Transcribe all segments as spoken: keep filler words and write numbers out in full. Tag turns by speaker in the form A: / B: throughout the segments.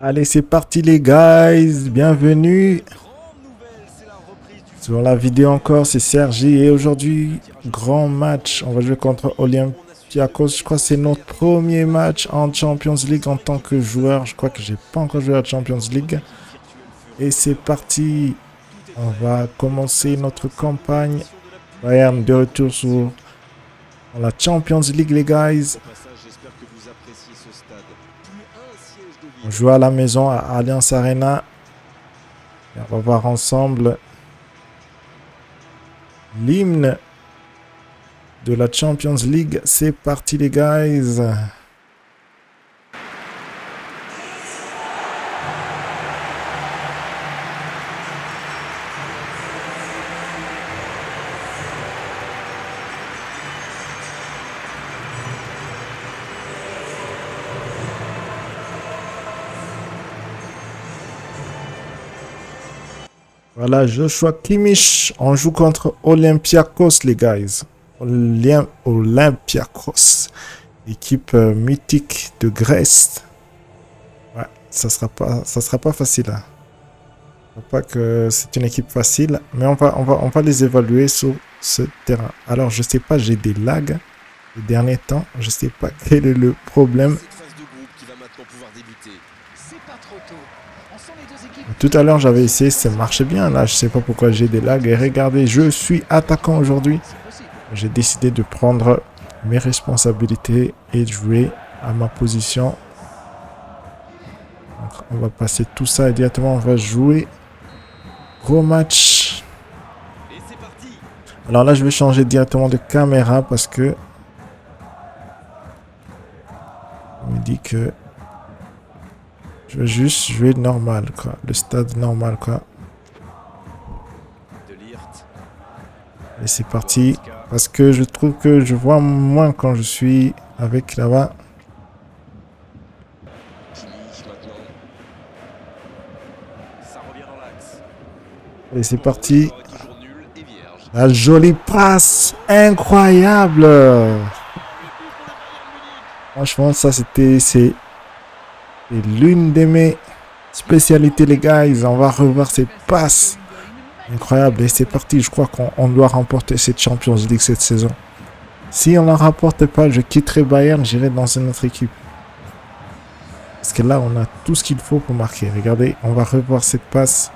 A: Allez, c'est parti les guys, bienvenue sur la vidéo encore, c'est Sergi et aujourd'hui, grand match, on va jouer contre Olympiakos. Je crois que c'est notre premier match en Champions League en tant que joueur. Je crois que j'ai pas encore joué à Champions League. Et c'est parti, on va commencer notre campagne. Bayern de retour sur la Champions League les guys. On joue à la maison à Allianz Arena. Et on va voir ensemble l'hymne de la Champions League. C'est parti les guys. Voilà, Joshua Kimmich. On joue contre Olympiakos, les guys. Olymp Olympiakos. Équipe euh, mythique de Grèce. Ouais, ça sera pas, ça sera pas facile. Hein. Pas que c'est une équipe facile, mais on va, on va, on va les évaluer sur ce terrain. Alors, je sais pas, j'ai des lags les derniers temps. Je sais pas quel est le problème. Tout à l'heure, j'avais essayé, ça marchait bien. Là, je sais pas pourquoi j'ai des lags. Et regardez, je suis attaquant aujourd'hui. J'ai décidé de prendre mes responsabilités et de jouer à ma position. Donc, on va passer tout ça et directement, on va jouer. Gros match. Alors là, je vais changer directement de caméra parce que on me dit que je veux juste jouer normal, quoi. Le stade normal, quoi. Et c'est parti. Parce que je trouve que je vois moins quand je suis avec là-bas. Et c'est parti. La jolie passe. Incroyable. Franchement, ça c'était... c'est l'une de mes spécialités, les guys. On va revoir ces passes. Incroyable. Et c'est parti. Je crois qu'on doit remporter cette Champions League cette saison. Si on ne la remporte pas, je quitterai Bayern. J'irai dans une autre équipe. Parce que là, on a tout ce qu'il faut pour marquer. Regardez, on va revoir cette passe.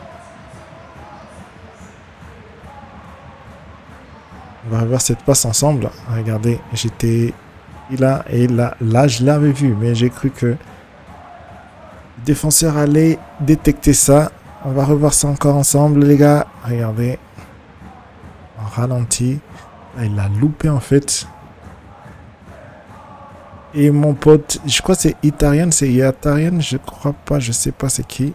A: On va revoir cette passe ensemble. Regardez, j'étais là et là, là je l'avais vu. Mais j'ai cru que le défenseur allait détecter ça. On va revoir ça encore ensemble, les gars. Regardez. En ralenti. Là, il a loupé, en fait. Et mon pote, je crois que c'est Itarien. C'est Itarien, je crois pas. Je sais pas c'est qui.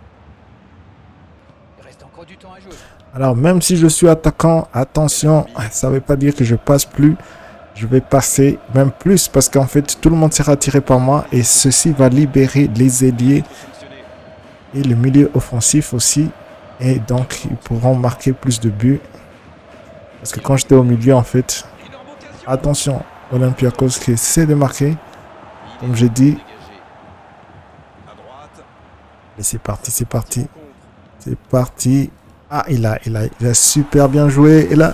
A: Alors, même si je suis attaquant, attention. Ça ne veut pas dire que je passe plus. Je vais passer même plus parce qu'en fait, tout le monde sera tiré par moi. Et ceci va libérer les ailiers. Et le milieu offensif aussi. Et donc, ils pourront marquer plus de buts. Parce que quand j'étais au milieu, en fait... Attention, Olympiakos qui essaie de marquer. Comme j'ai dit. Et c'est parti, c'est parti. C'est parti. Ah, il a, il, a, il a super bien joué. Et là...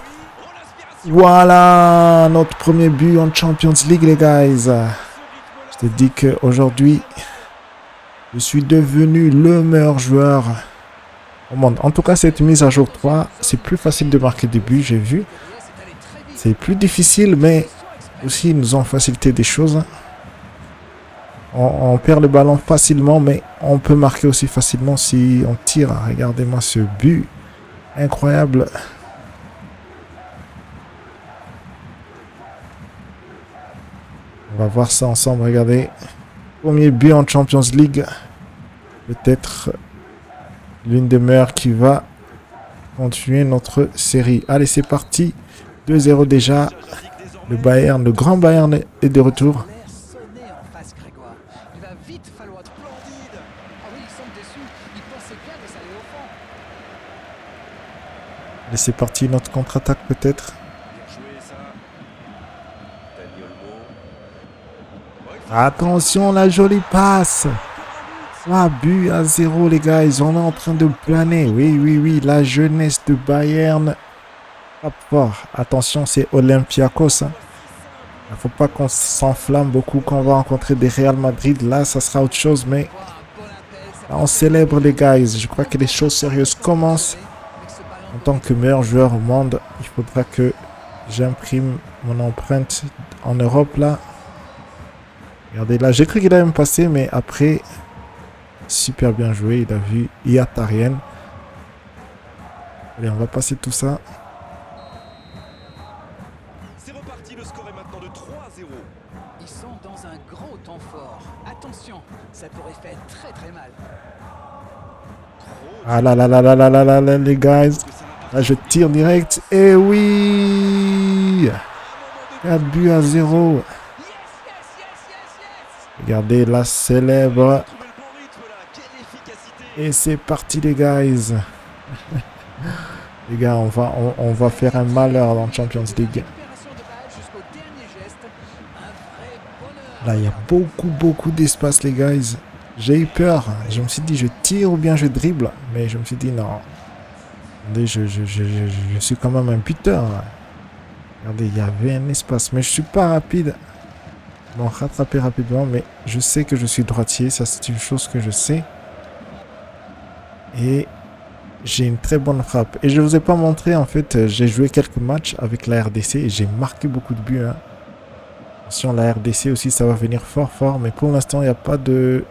A: Voilà, notre premier but en Champions League, les guys. Je te dis qu'aujourd'hui... Je suis devenu le meilleur joueur au monde. En tout cas, cette mise à jour trois, c'est plus facile de marquer des buts, j'ai vu. C'est plus difficile, mais aussi, ils nous ont facilité des choses. On, on perd le ballon facilement, mais on peut marquer aussi facilement si on tire. Regardez-moi ce but. Incroyable. On va voir ça ensemble, regardez. Premier but en Champions League. Peut-être l'une des meilleures qui va continuer notre série. Allez, c'est parti. deux zéro déjà. Le Bayern, le grand Bayern est de retour. Allez, c'est parti. Notre contre-attaque peut-être. Attention, la jolie passe. trois buts à zéro, les gars. Ils en est en train de planer. Oui, oui, oui. La jeunesse de Bayern. Pas fort. Attention, c'est Olympiakos. Hein. Il ne faut pas qu'on s'enflamme beaucoup quand on va rencontrer des Real Madrid. Là, ça sera autre chose. Mais là, on célèbre les guys. Je crois que les choses sérieuses commencent. En tant que meilleur joueur au monde, il faudra que j'imprime mon empreinte en Europe là. Regardez là, j'ai cru qu'il allait me passer, mais après, super bien joué. Il a vu Iataren. Allez, on va passer tout ça.
B: C'est reparti, le score est maintenant de trois à zéro.
C: Ils sont dans un gros temps fort. Attention, ça pourrait faire très très mal.
A: Ah là là là là là là là là les guys. Là je tire direct. Et oui, quatre buts à zéro. Regardez la célèbre. Et c'est parti les guys. Les gars, on va, on, on va faire un malheur dans Champions League. Là, il y a beaucoup, beaucoup d'espace, les guys. J'ai eu peur. Je me suis dit, je tire ou bien je dribble. Mais je me suis dit, non. Regardez, je, je, je, je, je suis quand même un buteur. Regardez, il y avait un espace. Mais je suis pas rapide. Bon, rattraper rapidement. Mais je sais que je suis droitier. Ça, c'est une chose que je sais. Et j'ai une très bonne frappe. Et je ne vous ai pas montré, en fait, j'ai joué quelques matchs avec la R D C. Et j'ai marqué beaucoup de buts. Hein. Attention, la R D C aussi, ça va venir fort, fort. Mais pour l'instant, il n'y a pas de...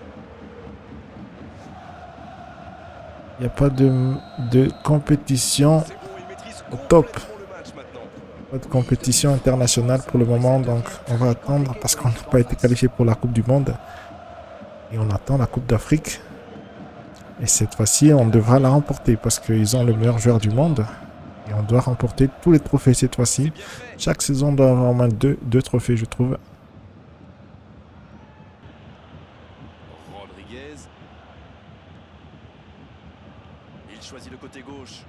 A: Il n'y a pas de, de compétition au top. Pas de compétition internationale pour le moment. Donc, on va attendre parce qu'on n'a pas été qualifié pour la Coupe du Monde. Et on attend la Coupe d'Afrique. Et cette fois-ci, on devra la remporter parce qu'ils ont le meilleur joueur du monde. Et on doit remporter tous les trophées cette fois-ci. Chaque saison doit avoir au moins deux, deux trophées, je trouve.
B: Rodriguez. Il choisit le côté gauche.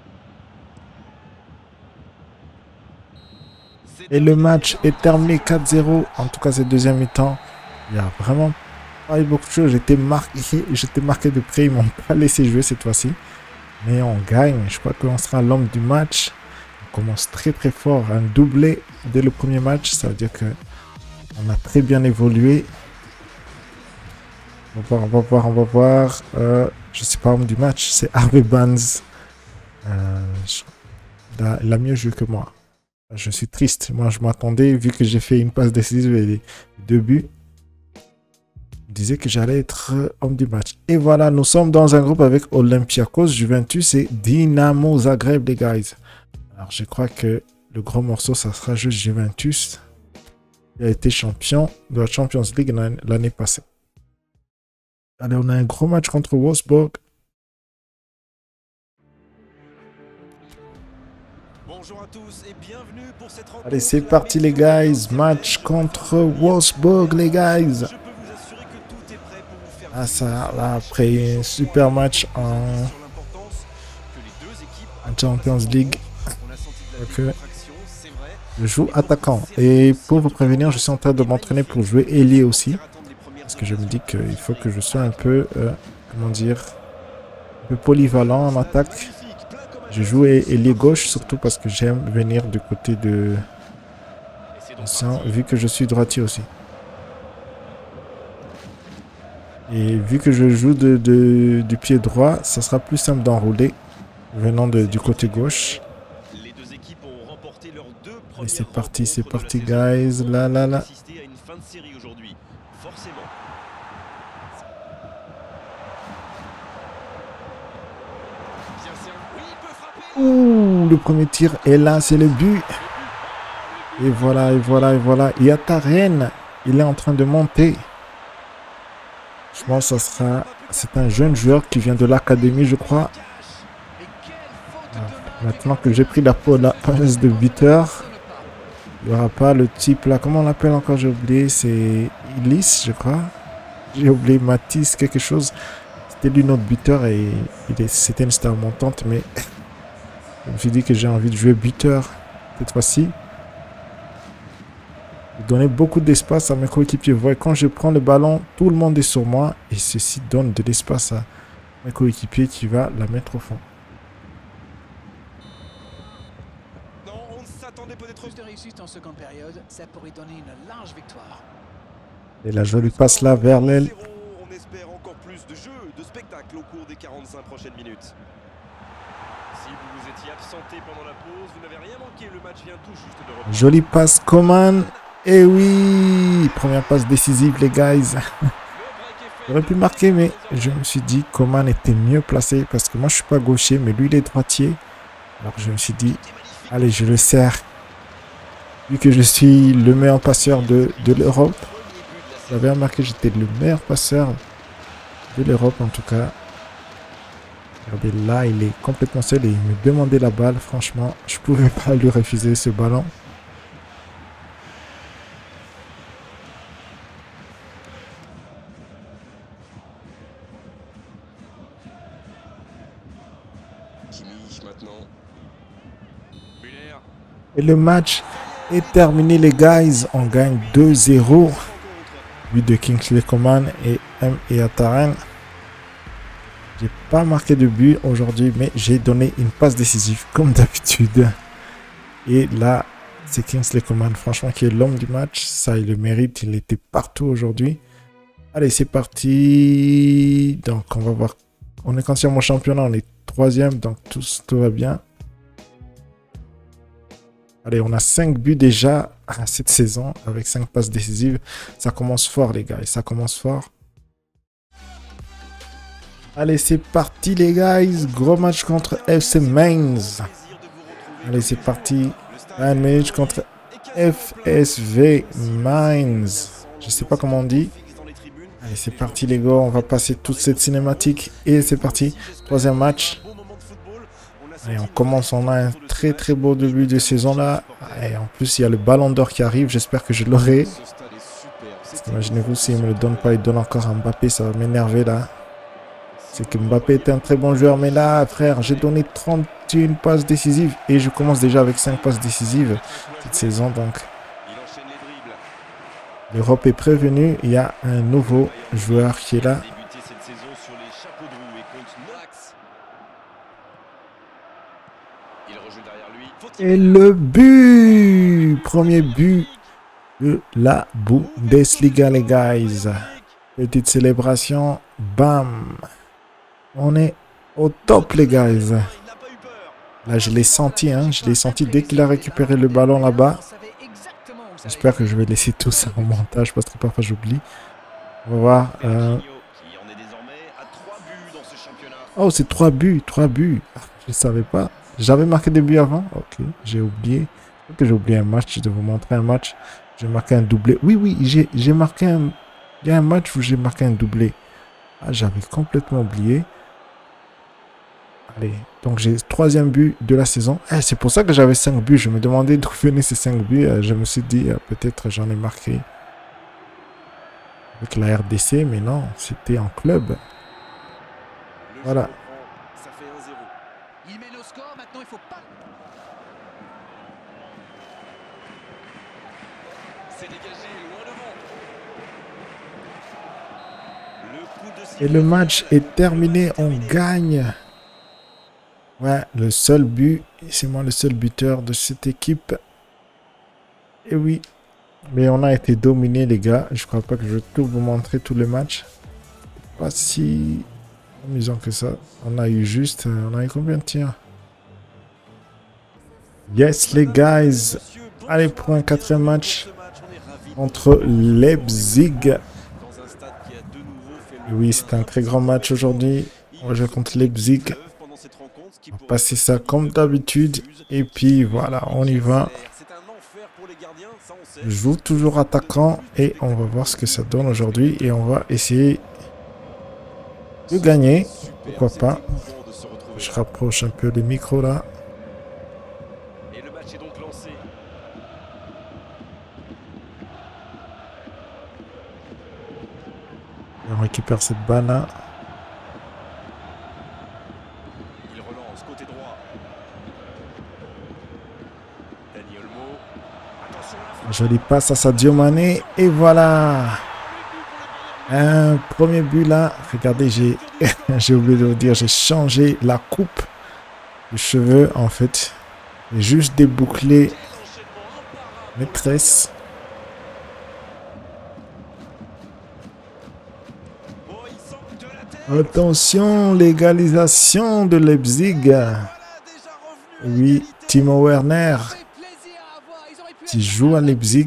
A: Et le match est terminé quatre zéro. En tout cas, c'est deuxième mi-temps. Il y a vraiment pas eu beaucoup de choses. J'étais marqué, j'étais marqué de près. Ils m'ont pas laissé jouer cette fois-ci. Mais on gagne. Je crois qu'on sera l'homme du match. On commence très très fort. Un doublé dès le premier match. Ça veut dire que on a très bien évolué. On va voir, on va voir, on va voir. Euh, je sais pas, homme du match. C'est Harvey Barnes. Euh, il, a, il a mieux joué que moi. Je suis triste. Moi, je m'attendais, vu que j'ai fait une passe décisive et les deux buts. Je disais que j'allais être homme du match. Et voilà, nous sommes dans un groupe avec Olympiakos, Juventus et Dynamo Zagreb, les guys. Alors, je crois que le gros morceau, ça sera juste Juventus. Il a été champion de la Champions League l'année passée. Allez, on a un gros match contre Wolfsburg.
B: Bonjour à tous et bienvenue pour cette rencontre.
A: Allez, c'est parti, les guys. Match contre Wolfsburg, les guys. Ah ça, là, après un super match en, en Champions League. Okay. Je joue attaquant. Et pour vous prévenir, je suis en train de m'entraîner pour jouer ailier aussi. Parce que je me dis qu'il faut que je sois un peu, euh, comment dire, un peu polyvalent en attaque. Je joue ailier gauche, surtout parce que j'aime venir du côté de... Attention, vu que je suis droitier aussi. Et vu que je joue de, de, du pied droit, ça sera plus simple d'enrouler venant de, du côté gauche. Et c'est parti, c'est parti, guys. Là, là, là. Ouh, le premier tir. Et là, c'est le but. Et voilà, et voilà, et voilà. Iataren, il est en train de monter. Je pense que ça sera... C'est un jeune joueur qui vient de l'académie, je crois. Alors, maintenant que j'ai pris la place de buteur, il n'y aura pas le type là. Comment on l'appelle encore? J'ai oublié. C'est Illis, je crois. J'ai oublié Matisse, quelque chose. C'était lui notre buteur et c'était une star montante. Mais je me suis dit que j'ai envie de jouer buteur cette fois-ci. donner beaucoup d'espace à mes coéquipiers. Vous voyez, quand je prends le ballon, tout le monde est sur moi. Et ceci donne de l'espace à mes coéquipiers qui va la mettre au fond.
B: Non, on ne s'attendait peut-être
C: Plus de réussite en seconde période, ça pourrait donner une large victoire.
A: Et la jolie passe là vers l'aile.
B: On espère encore plus de jeu, de spectacle au cours des quarante-cinq prochaines minutes. Si vous vous étiez absenté pendant la pause, vous n'avez rien manqué. Le match vient tout juste de reprendre.
A: Jolie passe Coman. Et oui, première passe décisive les guys. J'aurais pu marquer, mais je me suis dit Coman était mieux placé parce que moi je suis pas gaucher, mais lui il est droitier. Alors je me suis dit, allez, je le sers. Vu que je suis le meilleur passeur de, de l'Europe. Vous avez remarqué, j'étais le meilleur passeur de l'Europe en tout cas. Regardez, là, il est complètement seul et il me demandait la balle. Franchement, je ne pouvais pas lui refuser ce ballon. Et le match est terminé, les guys. On gagne deux zéro. But de Kingsley Coman et M. Ihattaren. J'ai pas marqué de but aujourd'hui, mais j'ai donné une passe décisive comme d'habitude. Et là, c'est Kingsley Coman, franchement, qui est l'homme du match. Ça, il le mérite. Il était partout aujourd'hui. Allez, c'est parti. Donc, on va voir. On est quatrième au championnat. On est troisième, donc tout, tout va bien. Allez, on a cinq buts déjà à cette saison avec cinq passes décisives. Ça commence fort, les gars. Ça commence fort. Allez, c'est parti, les guys. Gros match contre F C Mainz. Allez, c'est parti. Un match contre F S V Mainz. Je sais pas comment on dit. Allez, c'est parti, les gars. On va passer toute cette cinématique. Et c'est parti. Troisième match. Et on commence, on a un très très beau début de saison là. Et en plus, il y a le ballon d'or qui arrive. J'espère que je l'aurai. Imaginez-vous, s'il ne me le donne pas, il donne encore à Mbappé. Ça va m'énerver là. C'est que Mbappé est un très bon joueur. Mais là, frère, j'ai donné trente et une passes décisives. Et je commence déjà avec cinq passes décisives cette saison. Donc, l'Europe est prévenue. Il y a un nouveau joueur qui est là. Et le but, premier but de la Bundesliga, les guys. Petite célébration, bam. On est au top, les guys. Là, je l'ai senti, hein. Je l'ai senti dès qu'il a récupéré le ballon là-bas. J'espère que je vais laisser tout ça en montage parce que parfois j'oublie. On va voir. Euh... Oh, c'est trois buts, trois buts. Je ne savais pas. J'avais marqué des buts avant. Ok, j'ai oublié. Je que j'ai oublié un match. Je vais vous montrer un match. J'ai marqué un doublé. Oui, oui, j'ai marqué un... Il y a un match où j'ai marqué un doublé. Ah, j'avais complètement oublié. Allez, donc j'ai le troisième but de la saison. Eh, c'est pour ça que j'avais cinq buts. Je me demandais d'où venaient ces cinq buts. Je me suis dit, peut-être j'en ai marqué avec la R D C. Mais non, c'était en club. Voilà.
C: Il mène au score, maintenant il faut pas...
B: C'est dégagé loin devant. Le coup de
A: Et le match est terminé, on gagne. Ouais, le seul but, c'est moi le seul buteur de cette équipe. Et oui, mais on a été dominé, les gars. Je crois pas que je vais tout vous montrer tous les matchs. Pas si amusant que ça. On a eu juste, on a eu combien de tirs? Yes, les guys. Allez, pour un quatrième match entre Leipzig. Et oui, c'est un très grand match aujourd'hui. On va jouer contre Leipzig. On va passer ça comme d'habitude. Et puis voilà, on y va. Je joue toujours attaquant. Et on va voir ce que ça donne aujourd'hui. Et on va essayer de gagner. Pourquoi pas. Je rapproche un peu le micro là.
B: Et le match est donc lancé.
A: On récupère cette balle là.
B: Il relance côté droit. Dani Olmo.
A: Jolie passe à Sadio Mané. Et voilà. Un premier but là. Regardez, j'ai j'ai oublié de vous dire, j'ai changé la coupe de cheveux en fait. J'ai juste débouclé mes tresses. Attention, légalisation de Leipzig. Oui, Timo Werner qui joue à Leipzig,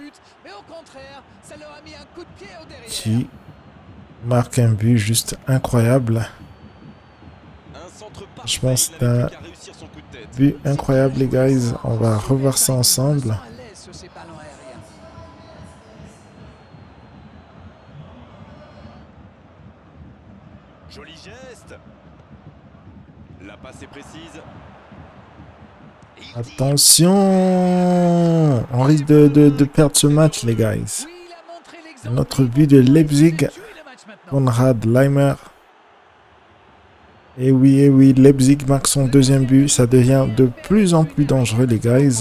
A: qui marque un but juste incroyable. Je pense que c'est un but incroyable, les guys. On va revoir ça ensemble.
B: Joli geste. La passe est précise.
A: Attention, on risque de, de, de perdre ce match, les guys. Notre but de Leipzig, Konrad Laimer. Et oui, et oui, Leipzig marque son deuxième but. Ça devient de plus en plus dangereux, les guys.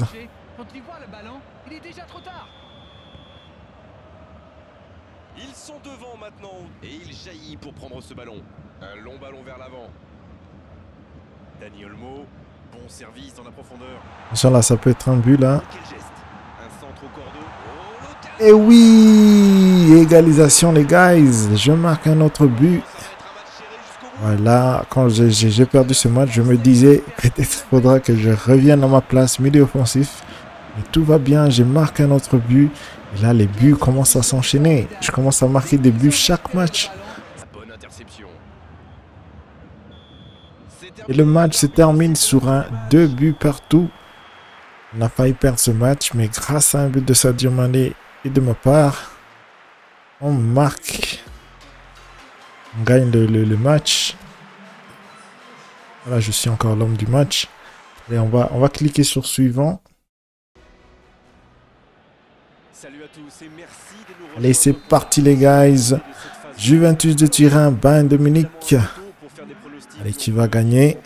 B: Ils sont devant maintenant et il jaillit pour prendre ce ballon. Un long ballon vers l'avant. Dani Olmo, bon service dans la profondeur.
A: Attention, là, ça peut être un but, là.
B: Quel geste. Un centre au cordeau. Oh,
A: Et oui, égalisation, les guys. Je marque un autre but. Voilà, quand j'ai perdu ce match, je me disais peut-être qu'il faudra que je revienne à ma place milieu offensif. Mais tout va bien, j'ai marqué un autre but. Et là, les buts commencent à s'enchaîner. Je commence à marquer des buts chaque match.
B: bonne interception.
A: Et le match se termine sur un deux buts partout. On a failli perdre ce match, mais grâce à un but de Sadio Mané et de ma part, on marque. On gagne le, le, le match. Voilà, je suis encore l'homme du match. Et on va, on va cliquer sur suivant.
B: Salut à tous et merci de nous
A: Allez, c'est parti les guys. Juventus de Turin, Bayern de Munich. Allez, qui va gagner?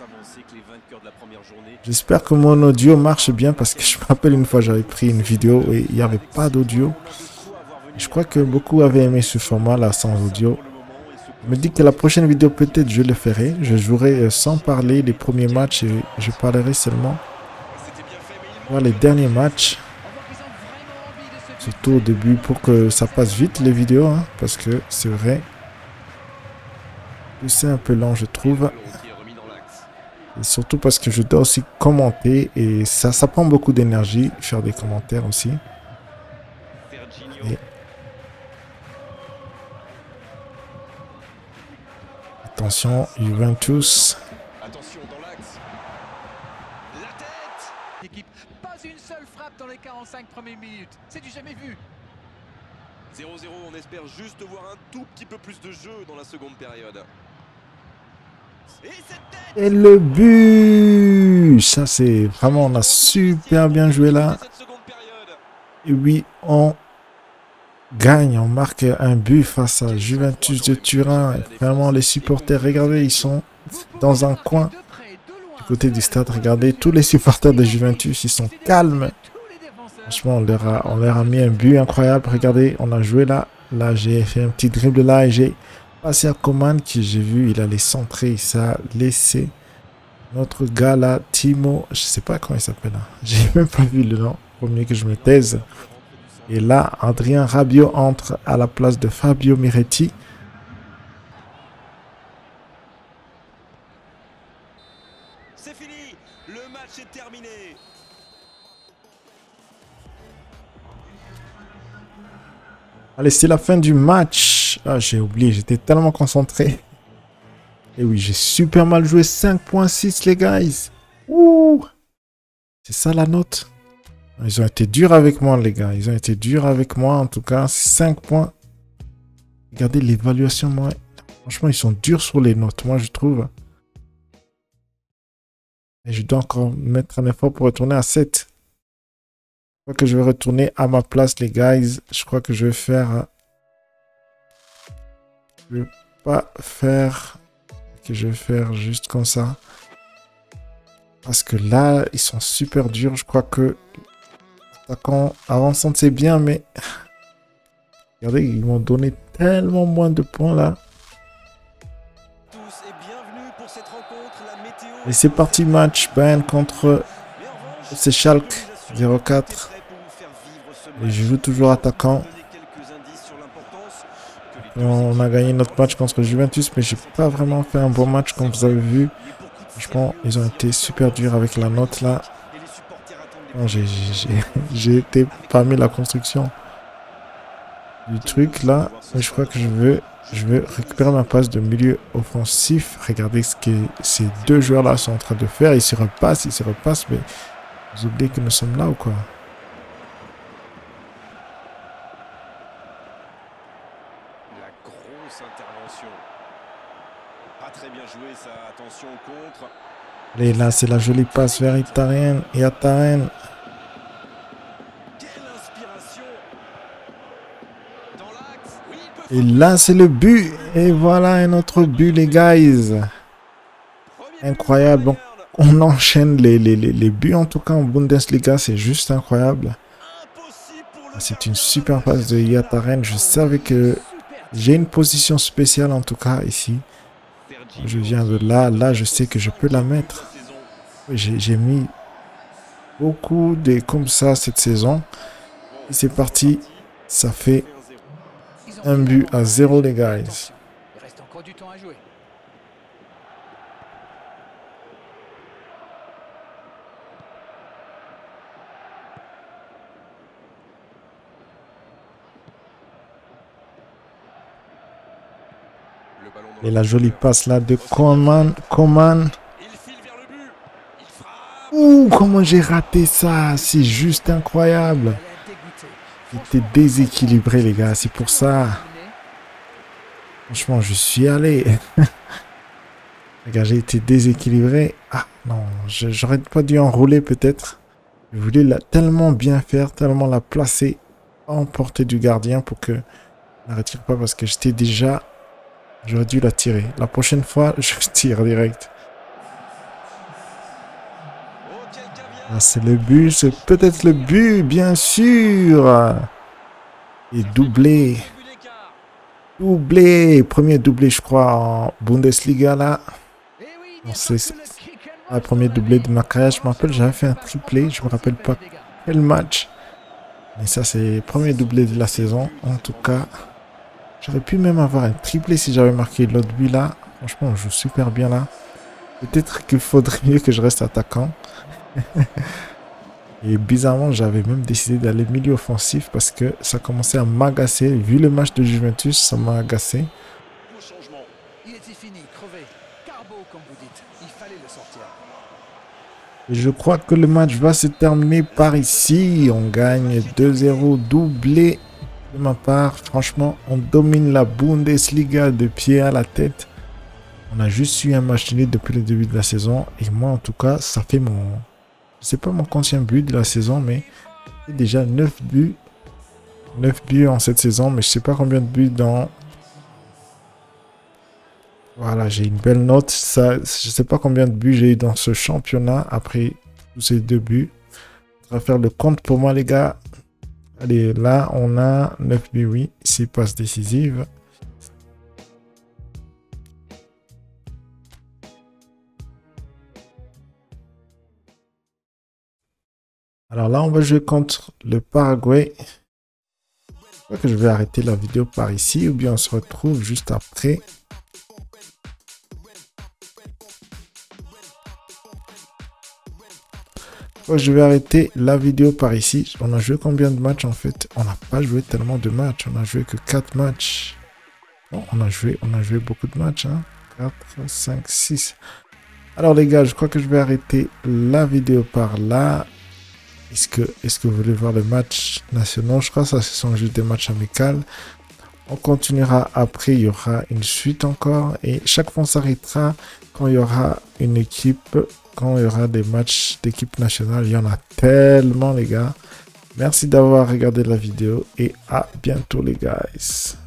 A: J'espère que mon audio marche bien parce que je me rappelle une fois j'avais pris une vidéo et il n'y avait pas d'audio. Je crois que beaucoup avaient aimé ce format là sans audio. Je me dis que la prochaine vidéo peut-être je le ferai. Je jouerai sans parler des premiers matchs et je parlerai seulement pour les derniers matchs. Surtout au début pour que ça passe vite les vidéos hein, parce que c'est vrai que c'est un peu lent je trouve. Et surtout parce que je dois aussi commenter et ça, ça prend beaucoup d'énergie, faire des commentaires aussi. Et... Attention, Juventus.
B: Attention dans l'axe. La tête.
C: L'équipe, pas une seule frappe dans les quarante-cinq premières minutes. C'est du jamais vu.
B: zéro zéro, on espère juste voir un tout petit peu plus de jeu dans la seconde période. Et cette tête.
A: Et le but, ça c'est vraiment, on a super bien joué là. Et oui, on gagne, on marque un but face à Juventus de Turin. Vraiment, les supporters, regardez, ils sont dans un coin du côté du stade. Regardez, tous les supporters de Juventus, ils sont calmes. Franchement, on leur a, on leur a mis un but incroyable. Regardez, on a joué là. Là, j'ai fait un petit dribble là et j'ai passé à Coman qui, j'ai vu, il allait centrer. Ça a laissé notre gars là, Timo. Je sais pas comment il s'appelle là. J'ai même pas vu le nom. Faut mieux que je me taise. Et là, Adrien Rabiot entre à la place de Fabio Miretti.
B: C'est fini, le match est terminé.
A: Allez, c'est la fin du match. Ah, j'ai oublié, j'étais tellement concentré. Et oui, j'ai super mal joué. cinq point six, les guys. Ouh. C'est ça la note. Ils ont été durs avec moi, les gars. Ils ont été durs avec moi, en tout cas. cinq points. Regardez l'évaluation, moi. Franchement, ils sont durs sur les notes, moi, je trouve. Et je dois encore mettre un effort pour retourner à sept. Je crois que je vais retourner à ma place, les guys. Je crois que je vais faire... Je vais pas faire... Que je vais faire juste comme ça. Parce que là, ils sont super durs. Je crois que... attaquant avançant, c'est bien, mais... Regardez, ils m'ont donné tellement moins de points, là. Et c'est parti, match. Bayern contre... C'est Schalke, zéro quatre. Et je joue toujours attaquant. On a gagné notre match contre Juventus, mais j'ai pas vraiment fait un bon match, comme vous avez vu. Franchement, ils ont été super durs avec la note, là. J'ai été parmi la construction du truc là, mais je crois que je veux je veux récupérer ma passe de milieu offensif. Regardez ce que ces deux joueurs là sont en train de faire. Ils se repassent, ils se repassent, mais vous oubliez que nous sommes là ou quoi?
B: La grosse intervention. Pas très bien joué ça, attention au contre.
A: Et là, c'est la jolie passe vers Itarien et Ataren. Et là, c'est le but. Et voilà un autre but, les guys. Incroyable. Donc, on enchaîne les, les, les, les buts, en tout cas, en Bundesliga. C'est juste incroyable. C'est une super passe de Iataren. Je savais que j'ai une position spéciale, en tout cas, ici. Je viens de là. Là, je sais que je peux la mettre. J'ai mis beaucoup de comme ça cette saison. Et c'est parti. Ça fait un but à zéro, les gars.
C: Il reste encore du temps à jouer.
A: Et la jolie passe là de Coman. Coman. Ouh, comment j'ai raté ça. C'est juste incroyable. J'étais déséquilibré, les gars. C'est pour ça. Franchement, je suis allé. Regarde, j'ai été déséquilibré. Ah, non. J'aurais pas dû enrouler, peut-être. Je voulais la tellement bien faire, tellement la placer en portée du gardien pour que je ne retire pas parce que j'étais déjà... J'aurais dû la tirer. La prochaine fois, je tire direct. Ah, c'est le but. C'est peut-être le but, bien sûr. Et doublé. Doublé. Premier doublé, je crois, en Bundesliga, là. C'est le premier doublé de ma carrière. Je me rappelle, j'avais fait un triplé. Je me rappelle pas quel match. Mais ça, c'est le premier doublé de la saison. En tout cas... J'aurais pu même avoir un triplé si j'avais marqué l'autre but là. Franchement, on joue super bien là. Peut-être qu'il faudrait mieux que je reste attaquant. Et bizarrement, j'avais même décidé d'aller milieu offensif parce que ça commençait à m'agacer. Vu le match de Juventus, ça m'a agacé.
C: Il était fini, crevé. Carbo, comme vous dites. Il fallait le sortir.
A: Et je crois que le match va se terminer par ici. On gagne deux zéro, doublé. De ma part, franchement, on domine la Bundesliga de pied à la tête. On a juste eu un match nul depuis le début de la saison. Et moi, en tout cas, ça fait mon... C'est pas mon quinzième but de la saison, mais c'est déjà neuf buts. neuf buts en cette saison, mais je sais pas combien de buts dans... Voilà, j'ai une belle note. Ça, je sais pas combien de buts j'ai eu dans ce championnat après tous ces deux buts. On va faire le compte pour moi, les gars. Allez, là, on a neuf buts, oui, six passes décisives. Alors là, on va jouer contre le Paraguay. Je crois que je vais arrêter la vidéo par ici, ou bien on se retrouve juste après. Je vais arrêter la vidéo par ici. On a joué combien de matchs en fait? On n'a pas joué tellement de matchs. On a joué que quatre matchs. Bon, on a joué, on a joué beaucoup de matchs. Hein? quatre, cinq, six. Alors les gars, je crois que je vais arrêter la vidéo par là. Est-ce que, est-ce que vous voulez voir les matchs nationaux? Je crois que ça, ce sont juste des matchs amicaux. On continuera après. Il y aura une suite encore. Et chaque fois, on s'arrêtera quand il y aura une équipe... Quand il y aura des matchs d'équipe nationale, il y en a tellement, les gars. Merci d'avoir regardé la vidéo et à bientôt, les guys.